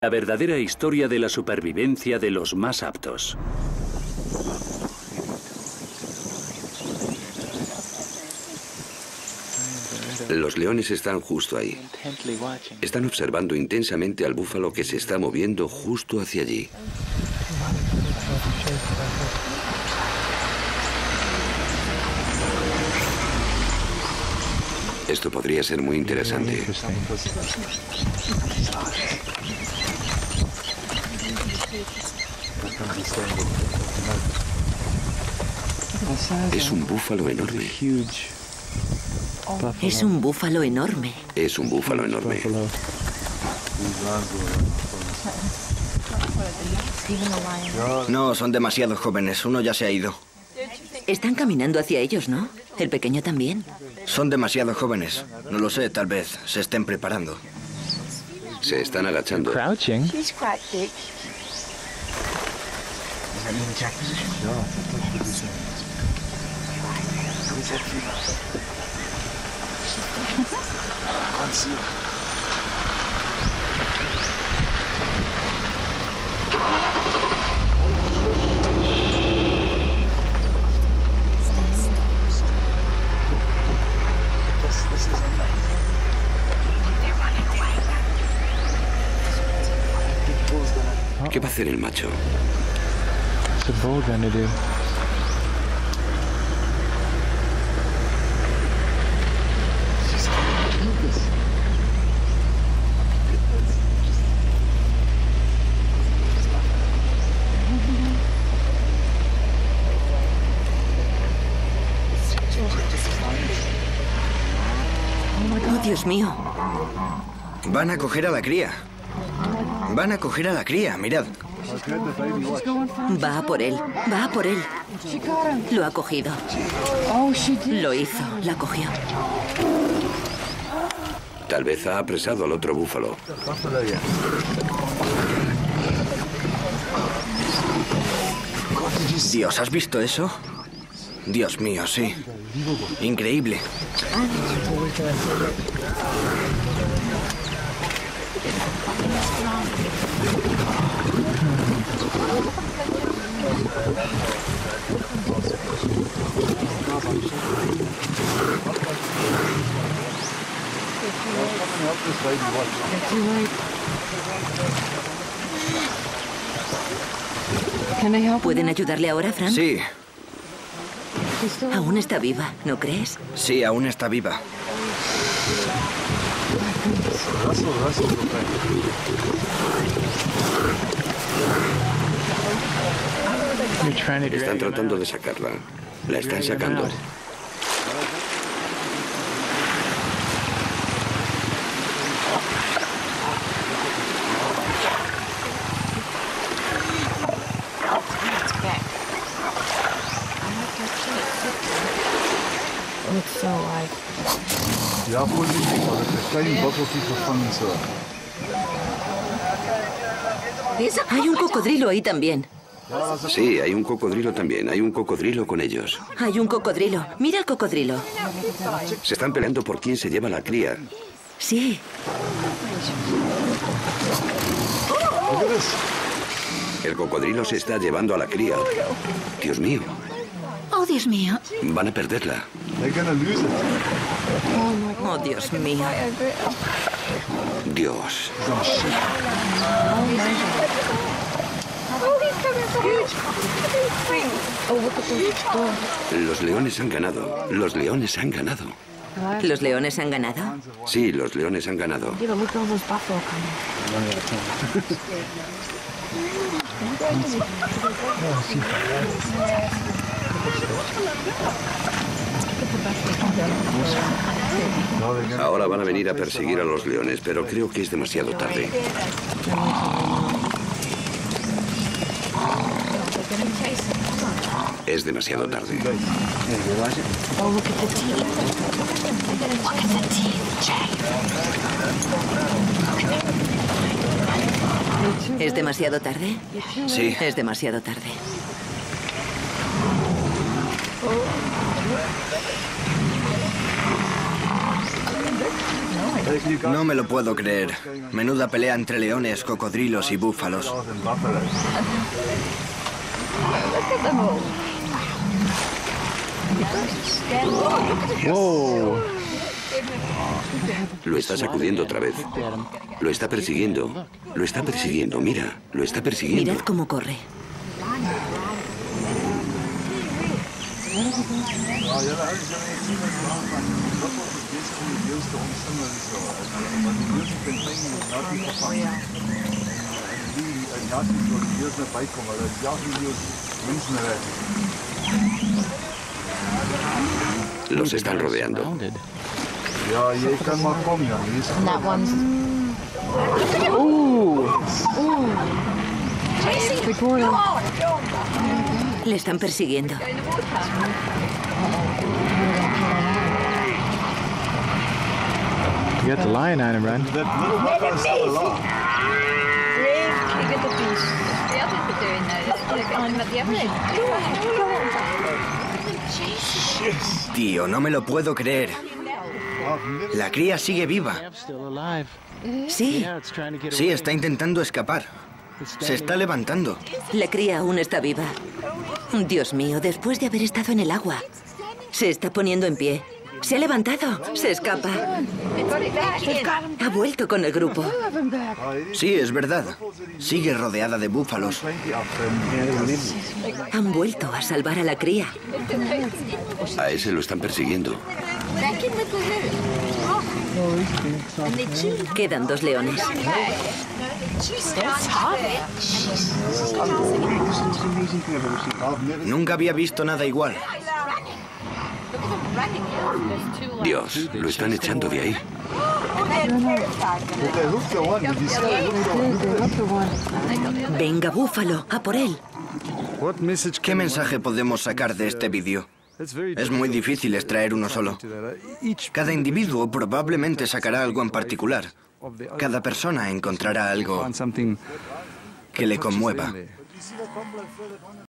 La verdadera historia de la supervivencia de los más aptos. Los leones están justo ahí. Están observando intensamente al búfalo que se está moviendo justo hacia allí. Esto podría ser muy interesante. Es un búfalo enorme. Es un búfalo enorme. Es un búfalo enorme. No, son demasiado jóvenes. Uno ya se ha ido. Están caminando hacia ellos, ¿no? El pequeño también. Son demasiado jóvenes. No lo sé, tal vez se estén preparando. Se están agachando. Crouching. ¿Qué va a hacer el macho? What's the bull gonna do? Oh, Dios mío. Van a coger a la cría. Van a coger a la cría, mirad. Va a por él. Va a por él. Lo ha cogido. Lo hizo. La cogió. Tal vez ha apresado al otro búfalo. Dios, ¿has visto eso? Dios mío, sí. Increíble. ¿Pueden ayudarle ahora, Fran? Sí, Aún está viva, ¿no crees? sí, aún está viva. You're trying to Están drag him tratando out. de sacarla. La están sacando. Ja, voorzichtig, maar het is geen botteltje vervangen zo. Hay un cocodrilo ahí también. Sí, hay un cocodrilo también. Hay un cocodrilo con ellos. Hay un cocodrilo. Mira el cocodrilo. Se están peleando por quién se lleva la cría. Sí. El cocodrilo se está llevando a la cría. Dios mío, Oh, Dios mío. van a perderla. They're gonna lose it. Oh, Dios mío. Dios. Los leones han ganado. Los leones han ganado. ¿Los leones han ganado? Sí, los leones han ganado. Ahora van a venir a perseguir a los leones, pero creo que es demasiado tarde. Es demasiado tarde. ¿Es demasiado tarde? Sí. Es demasiado tarde. No me lo puedo creer. Menuda pelea entre leones, cocodrilos y búfalos. Whoa. Lo está sacudiendo otra vez. Lo está persiguiendo. Lo está persiguiendo, mira. Lo está persiguiendo. Mirad cómo corre. Los están rodeando. Founded. Ja, jij kan maar komen, ja. Hier is het. That one's. Le están persiguiendo. You got the lion on him, Ren. Dat little buffalo is still alive. Tío, no me lo puedo creer. La cría sigue viva. Calf's still alive. Sí, Yeah, it's trying to get Sí, away. está intentando escapar. Se está levantando. la cría aún está viva. Dios mío, después de haber estado en el agua. Se está poniendo en pie. Se ha levantado. Se escapa. Ha vuelto con el grupo. Sí, es verdad. Sigue rodeada de búfalos. 20 af. Han vuelto a salvar a la cría. A ese lo están persiguiendo. Quedan 2 leones. Nunca había visto nada igual. Dios, lo están echando de ahí. They hooked the one, did you see that? Venga, búfalo, a por él. ¿Qué mensaje podemos sacar de este vídeo? Es muy difícil extraer uno solo. Cada individuo probablemente sacará algo en particular. Cada persona encontrará algo que le conmueva.